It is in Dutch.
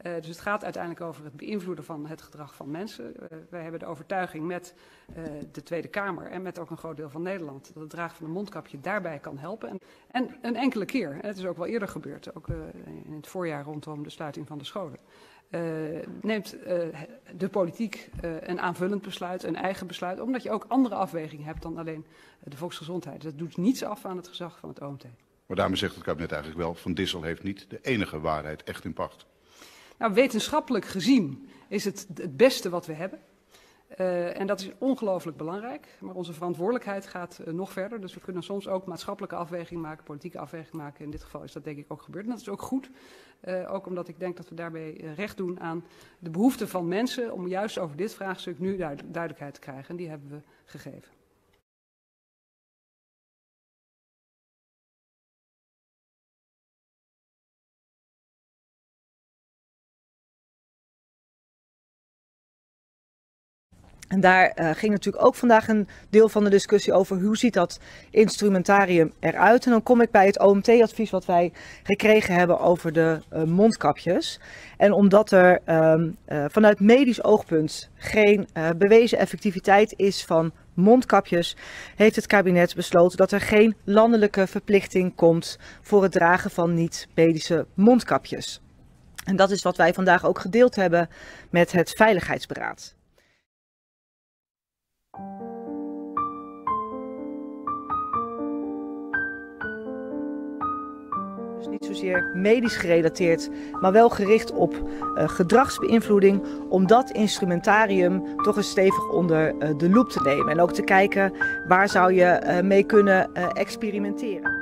Dus het gaat uiteindelijk over het beïnvloeden van het gedrag van mensen. Wij hebben de overtuiging met de Tweede Kamer en met ook een groot deel van Nederland dat het dragen van een mondkapje daarbij kan helpen. En een enkele keer, het is ook wel eerder gebeurd, ook in het voorjaar rondom de sluiting van de scholen. Neemt de politiek een aanvullend besluit, een eigen besluit, omdat je ook andere afwegingen hebt dan alleen de volksgezondheid. Dat doet niets af aan het gezag van het OMT. Maar daarmee zegt het kabinet eigenlijk wel, Van Dissel heeft niet de enige waarheid echt in pacht. Nou, wetenschappelijk gezien is het het beste wat we hebben. En dat is ongelooflijk belangrijk. Maar onze verantwoordelijkheid gaat nog verder. Dus we kunnen soms ook maatschappelijke afwegingen maken, politieke afwegingen maken. In dit geval is dat denk ik ook gebeurd. En dat is ook goed. Ook omdat ik denk dat we daarbij recht doen aan de behoeften van mensen om juist over dit vraagstuk nu duidelijkheid te krijgen. En die hebben we gegeven. En daar ging natuurlijk ook vandaag een deel van de discussie over hoe ziet dat instrumentarium eruit. En dan kom ik bij het OMT-advies wat wij gekregen hebben over de mondkapjes. En omdat er vanuit medisch oogpunt geen bewezen effectiviteit is van mondkapjes, heeft het kabinet besloten dat er geen landelijke verplichting komt voor het dragen van niet-medische mondkapjes. En dat is wat wij vandaag ook gedeeld hebben met het Veiligheidsberaad. Dus niet zozeer medisch gerelateerd, maar wel gericht op gedragsbeïnvloeding, om dat instrumentarium toch eens stevig onder de loep te nemen. En ook te kijken waar zou je mee kunnen experimenteren.